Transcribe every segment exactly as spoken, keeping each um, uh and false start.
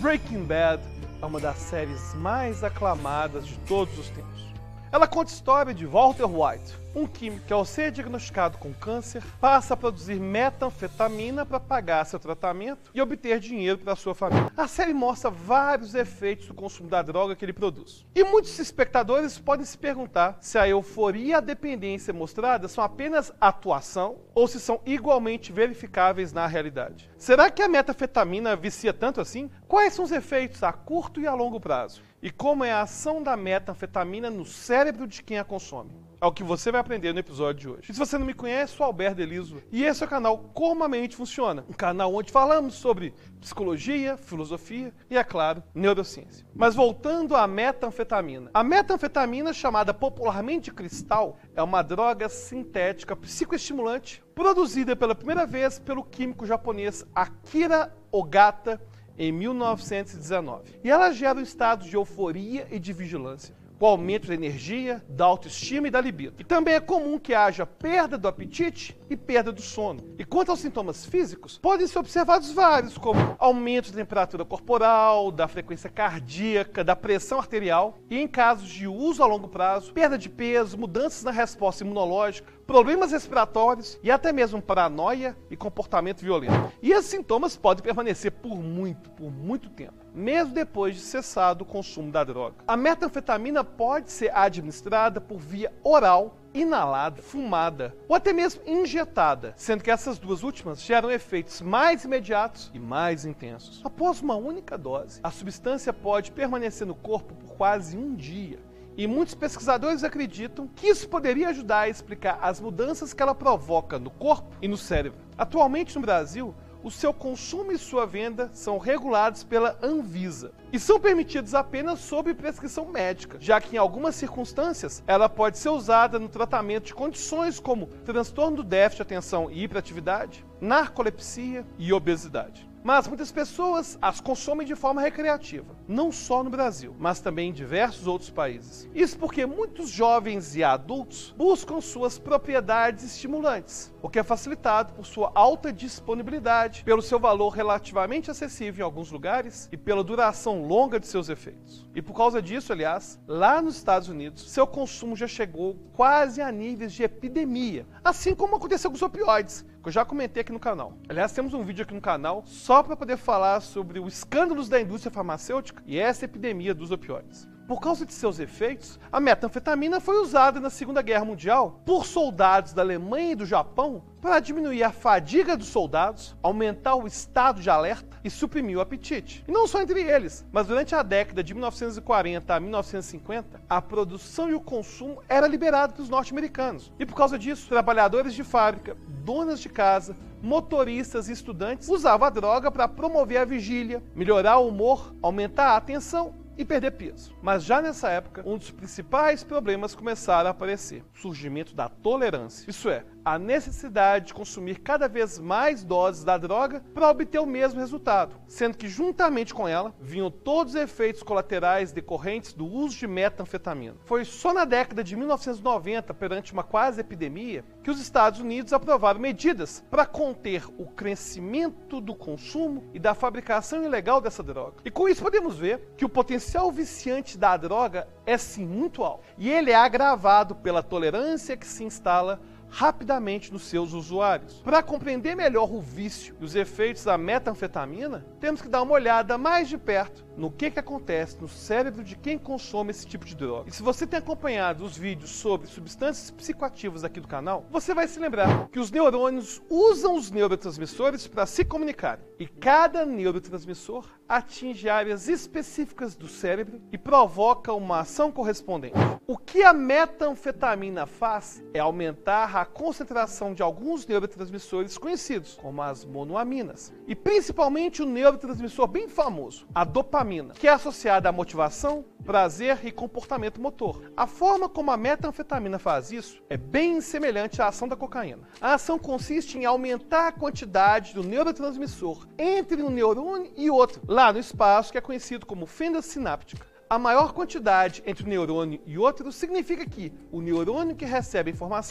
Breaking Bad é uma das séries mais aclamadas de todos os tempos. Ela conta a história de Walter White, um químico que, ao ser diagnosticado com câncer, passa a produzir metanfetamina para pagar seu tratamento e obter dinheiro para sua família. A série mostra vários efeitos do consumo da droga que ele produz. E muitos espectadores podem se perguntar se a euforia e a dependência mostradas são apenas atuação ou se são igualmente verificáveis na realidade. Será que a metanfetamina vicia tanto assim? Quais são os efeitos a curto e a longo prazo? E como é a ação da metanfetamina no cérebro de quem a consome? É o que você vai aprender no episódio de hoje. E se você não me conhece, eu sou Alberto Deliso e esse é o canal Como a Mente Funciona, um canal onde falamos sobre psicologia, filosofia e, é claro, neurociência. Mas voltando à metanfetamina. A metanfetamina, chamada popularmente de cristal, é uma droga sintética psicoestimulante produzida pela primeira vez pelo químico japonês Akira Ogata em mil novecentos e dezenove. E ela gera um estado de euforia e de vigilância, com aumento da energia, da autoestima e da libido. E também é comum que haja perda do apetite e perda do sono. E quanto aos sintomas físicos, podem ser observados vários, como aumento da temperatura corporal, da frequência cardíaca, da pressão arterial e, em casos de uso a longo prazo, perda de peso, mudanças na resposta imunológica, problemas respiratórios e até mesmo paranoia e comportamento violento. E esses sintomas podem permanecer por muito, por muito tempo, mesmo depois de cessado o consumo da droga. A metanfetamina pode ser administrada por via oral, inalada, fumada ou até mesmo injetada, sendo que essas duas últimas geram efeitos mais imediatos e mais intensos. Após uma única dose, a substância pode permanecer no corpo por quase um dia. E muitos pesquisadores acreditam que isso poderia ajudar a explicar as mudanças que ela provoca no corpo e no cérebro. Atualmente no Brasil, o seu consumo e sua venda são regulados pela Anvisa e são permitidos apenas sob prescrição médica, já que em algumas circunstâncias ela pode ser usada no tratamento de condições como transtorno do déficit de atenção e hiperatividade, narcolepsia e obesidade. Mas muitas pessoas as consomem de forma recreativa, não só no Brasil, mas também em diversos outros países. Isso porque muitos jovens e adultos buscam suas propriedades estimulantes, o que é facilitado por sua alta disponibilidade, pelo seu valor relativamente acessível em alguns lugares e pela duração longa de seus efeitos. E por causa disso, aliás, lá nos Estados Unidos, seu consumo já chegou quase a níveis de epidemia, assim como aconteceu com os opioides, que eu já comentei aqui no canal. Aliás, temos um vídeo aqui no canal só para poder falar sobre os escândalos da indústria farmacêutica e essa epidemia dos opioides. Por causa de seus efeitos, a metanfetamina foi usada na Segunda Guerra Mundial por soldados da Alemanha e do Japão para diminuir a fadiga dos soldados, aumentar o estado de alerta e suprimir o apetite. E não só entre eles, mas durante a década de mil novecentos e quarenta a mil novecentos e cinquenta, a produção e o consumo era liberado para os norte-americanos. E por causa disso, trabalhadores de fábrica, donas de casa, motoristas e estudantes usavam a droga para promover a vigília, melhorar o humor, aumentar a atenção e perder peso. Mas já nessa época, um dos principais problemas começaram a aparecer: o surgimento da tolerância. Isso é, a necessidade de consumir cada vez mais doses da droga para obter o mesmo resultado, sendo que juntamente com ela vinham todos os efeitos colaterais decorrentes do uso de metanfetamina. Foi só na década de mil novecentos e noventa, perante uma quase epidemia, que os Estados Unidos aprovaram medidas para conter o crescimento do consumo e da fabricação ilegal dessa droga. E com isso podemos ver que o potencial O potencial viciante da droga é sim muito alto, e ele é agravado pela tolerância que se instala rapidamente nos seus usuários. Para compreender melhor o vício e os efeitos da metanfetamina, temos que dar uma olhada mais de perto no que, que acontece no cérebro de quem consome esse tipo de droga. E se você tem acompanhado os vídeos sobre substâncias psicoativas aqui do canal, você vai se lembrar que os neurônios usam os neurotransmissores para se comunicarem. E cada neurotransmissor atinge áreas específicas do cérebro e provoca uma ação correspondente. O que a metanfetamina faz é aumentar a concentração de alguns neurotransmissores conhecidos, como as monoaminas, e principalmente o neurotransmissor bem famoso, a dopamina, que é associada à motivação, prazer e comportamento motor. A forma como a metanfetamina faz isso é bem semelhante à ação da cocaína. A ação consiste em aumentar a quantidade do neurotransmissor entre um neurônio e outro, lá no espaço que é conhecido como fenda sináptica. A maior quantidade entre um neurônio e outro significa que o neurônio que recebe a informação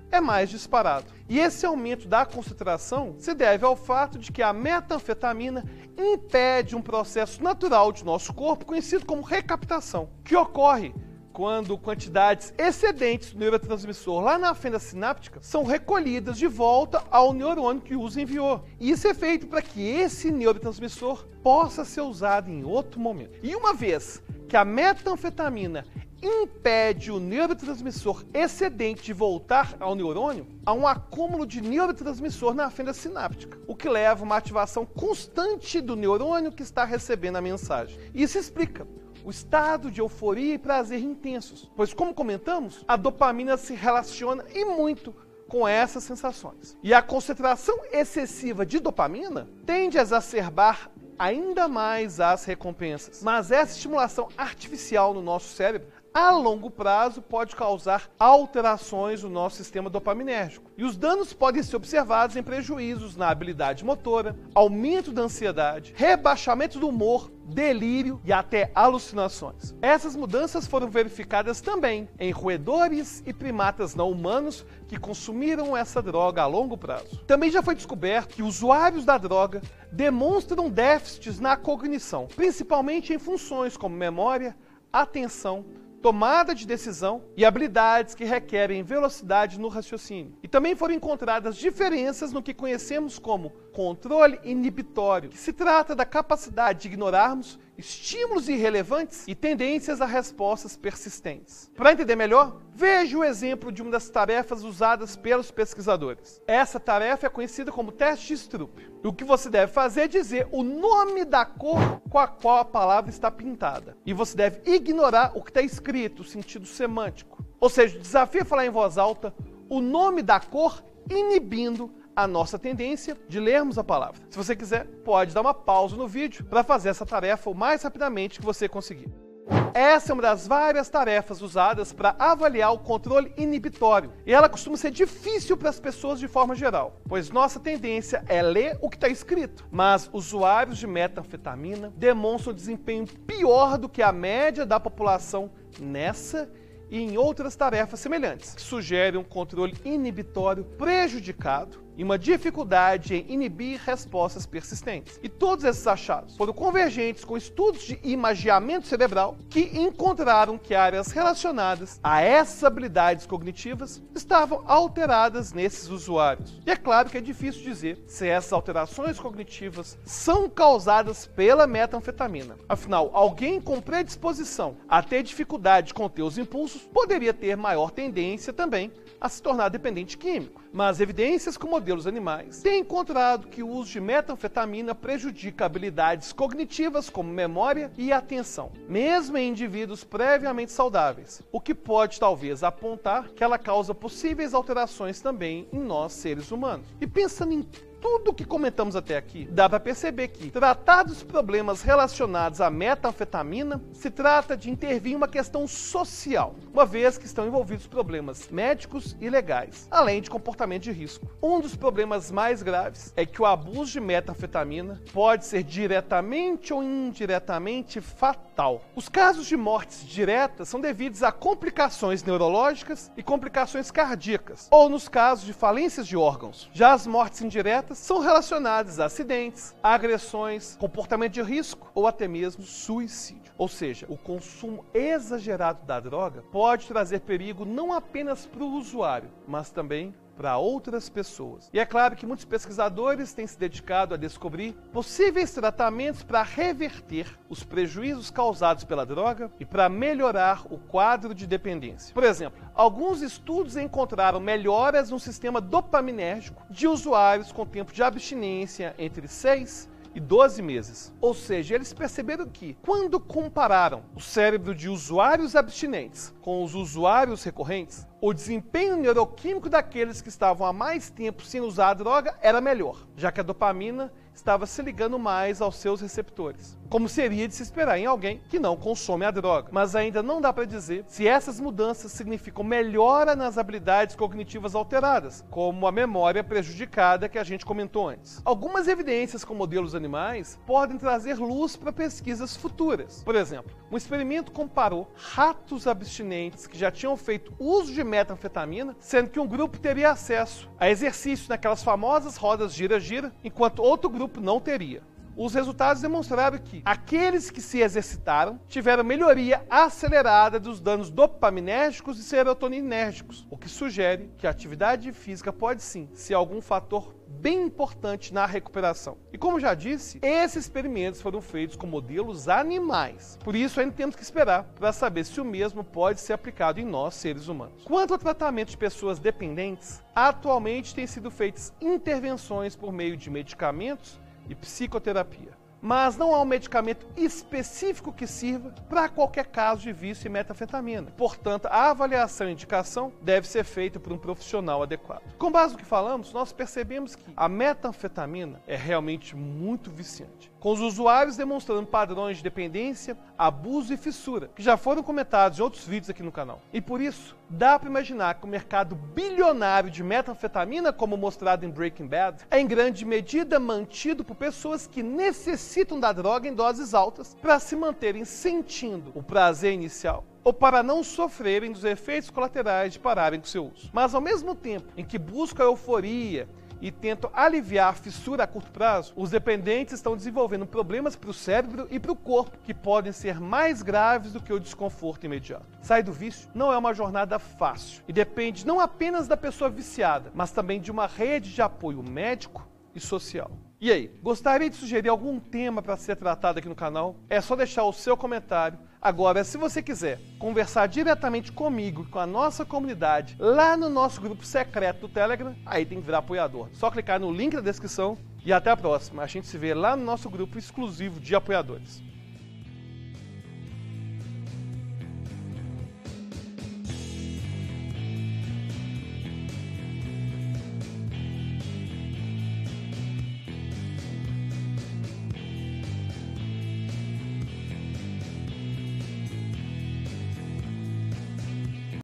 é mais disparado. E esse aumento da concentração se deve ao fato de que a metanfetamina impede um processo natural de nosso corpo conhecido como recaptação, que ocorre quando quantidades excedentes do neurotransmissor lá na fenda sináptica são recolhidas de volta ao neurônio que os enviou. E isso é feito para que esse neurotransmissor possa ser usado em outro momento. E uma vez que a metanfetamina impede o neurotransmissor excedente de voltar ao neurônio, há um acúmulo de neurotransmissor na fenda sináptica, o que leva a uma ativação constante do neurônio que está recebendo a mensagem. Isso explica o estado de euforia e prazer intensos, pois, como comentamos, a dopamina se relaciona e muito com essas sensações. E a concentração excessiva de dopamina tende a exacerbar ainda mais as recompensas. Mas essa estimulação artificial no nosso cérebro, a longo prazo, pode causar alterações no nosso sistema dopaminérgico. E os danos podem ser observados em prejuízos na habilidade motora, aumento da ansiedade, rebaixamento do humor, delírio e até alucinações. Essas mudanças foram verificadas também em roedores e primatas não humanos que consumiram essa droga a longo prazo. Também já foi descoberto que usuários da droga demonstram déficits na cognição, principalmente em funções como memória, atenção, tomada de decisão e habilidades que requerem velocidade no raciocínio. E também foram encontradas diferenças no que conhecemos como controle inibitório, que se trata da capacidade de ignorarmos estímulos irrelevantes e tendências a respostas persistentes. Para entender melhor, veja o exemplo de uma das tarefas usadas pelos pesquisadores. Essa tarefa é conhecida como teste de Stroop. O que você deve fazer é dizer o nome da cor com a qual a palavra está pintada. E você deve ignorar o que está escrito, o sentido semântico. Ou seja, o desafio é falar em voz alta o nome da cor, inibindo a nossa tendência de lermos a palavra. Se você quiser, pode dar uma pausa no vídeo para fazer essa tarefa o mais rapidamente que você conseguir. Essa é uma das várias tarefas usadas para avaliar o controle inibitório. E ela costuma ser difícil para as pessoas de forma geral, pois nossa tendência é ler o que está escrito. Mas usuários de metanfetamina demonstram desempenho pior do que a média da população nessa e em outras tarefas semelhantes, que sugerem um controle inibitório prejudicado e uma dificuldade em inibir respostas persistentes. E todos esses achados foram convergentes com estudos de imageamento cerebral que encontraram que áreas relacionadas a essas habilidades cognitivas estavam alteradas nesses usuários. E é claro que é difícil dizer se essas alterações cognitivas são causadas pela metanfetamina. Afinal, alguém com predisposição a ter dificuldade de conter os impulsos poderia ter maior tendência também a se tornar dependente químico. Mas evidências com modelos animais têm encontrado que o uso de metanfetamina prejudica habilidades cognitivas como memória e atenção, mesmo em indivíduos previamente saudáveis, o que pode talvez apontar que ela causa possíveis alterações também em nós seres humanos. E pensando em tudo o que comentamos até aqui, dá para perceber que tratar dos problemas relacionados à metanfetamina se trata de intervir em uma questão social, uma vez que estão envolvidos problemas médicos e legais, além de comportamento de risco. Um dos problemas mais graves é que o abuso de metanfetamina pode ser diretamente ou indiretamente fatal. Os casos de mortes diretas são devidos a complicações neurológicas e complicações cardíacas, ou nos casos de falências de órgãos. Já as mortes indiretas são relacionadas a acidentes, agressões, comportamento de risco ou até mesmo suicídio. Ou seja, o consumo exagerado da droga pode trazer perigo não apenas para o usuário, mas também para outras pessoas. E é claro que muitos pesquisadores têm se dedicado a descobrir possíveis tratamentos para reverter os prejuízos causados pela droga e para melhorar o quadro de dependência. Por exemplo, alguns estudos encontraram melhoras no sistema dopaminérgico de usuários com tempo de abstinência entre seis e doze meses. Ou seja, eles perceberam que, quando compararam o cérebro de usuários abstinentes com os usuários recorrentes, o desempenho neuroquímico daqueles que estavam há mais tempo sem usar a droga era melhor, já que a dopamina estava se ligando mais aos seus receptores. como seria de se esperar em alguém que não consome a droga. Mas ainda não dá para dizer se essas mudanças significam melhora nas habilidades cognitivas alteradas, como a memória prejudicada que a gente comentou antes. Algumas evidências com modelos animais podem trazer luz para pesquisas futuras. Por exemplo, um experimento comparou ratos abstinentes que já tinham feito uso de metanfetamina, sendo que um grupo teria acesso a exercícios naquelas famosas rodas gira-gira, enquanto outro grupo não teria. Os resultados demonstraram que aqueles que se exercitaram tiveram melhoria acelerada dos danos dopaminérgicos e serotoninérgicos, o que sugere que a atividade física pode sim ser algum fator bem importante na recuperação. E como já disse, esses experimentos foram feitos com modelos animais. Por isso ainda temos que esperar para saber se o mesmo pode ser aplicado em nós, seres humanos. Quanto ao tratamento de pessoas dependentes, atualmente têm sido feitas intervenções por meio de medicamentos e psicoterapia. Mas não há um medicamento específico que sirva para qualquer caso de vício em metanfetamina. Portanto, a avaliação e indicação deve ser feita por um profissional adequado. Com base no que falamos, nós percebemos que a metanfetamina é realmente muito viciante, com os usuários demonstrando padrões de dependência, abuso e fissura, que já foram comentados em outros vídeos aqui no canal. E por isso, dá para imaginar que o mercado bilionário de metanfetamina, como mostrado em Breaking Bad, é em grande medida mantido por pessoas que necessitam da droga em doses altas para se manterem sentindo o prazer inicial, ou para não sofrerem dos efeitos colaterais de pararem com seu uso. Mas ao mesmo tempo em que buscam a euforia e tentam aliviar a fissura a curto prazo, os dependentes estão desenvolvendo problemas para o cérebro e para o corpo que podem ser mais graves do que o desconforto imediato. Sair do vício não é uma jornada fácil e depende não apenas da pessoa viciada, mas também de uma rede de apoio médico e social. E aí, gostaria de sugerir algum tema para ser tratado aqui no canal? É só deixar o seu comentário. Agora, se você quiser conversar diretamente comigo, com a nossa comunidade, lá no nosso grupo secreto do Telegram, aí tem que virar apoiador. Só clicar no link da descrição e até a próxima. A gente se vê lá no nosso grupo exclusivo de apoiadores.